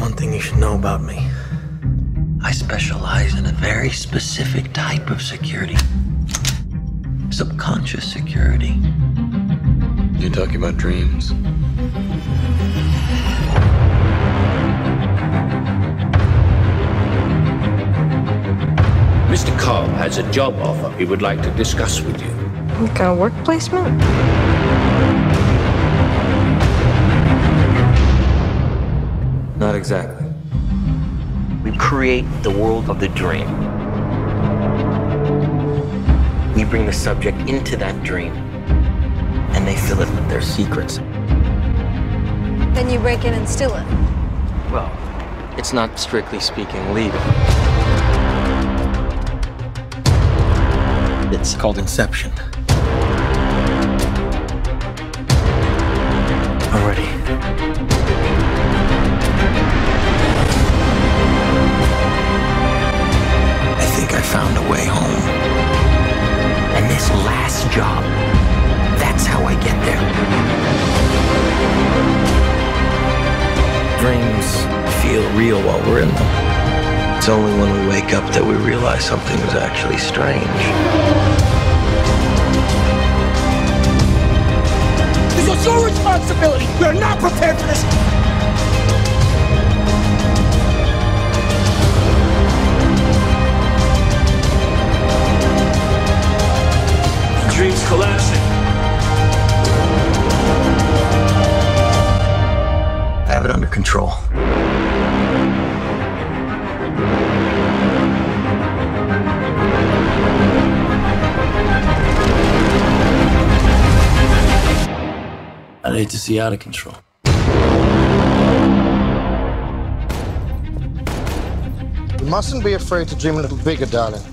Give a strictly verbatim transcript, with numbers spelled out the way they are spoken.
one thing you should know about me. I specialize in a very specific type of security. Subconscious security. You talking about dreams? Mister Cobb has a job offer he would like to discuss with you. Like a work placement? Not exactly. We create the world of the dream. We bring the subject into that dream, and they fill it with their secrets. Then you break in and steal it. Well, it's not strictly speaking legal. It's called Inception. Already. I think I found a way home. And this last job, that's how I get there. Dreams feel real while we're in them. It's only when we wake up that we realize something is actually strange. This was your responsibility. You're not prepared for this. The dream's collapsing. I have it under control. I'd hate to see out of control. You mustn't be afraid to dream a little bigger, darling.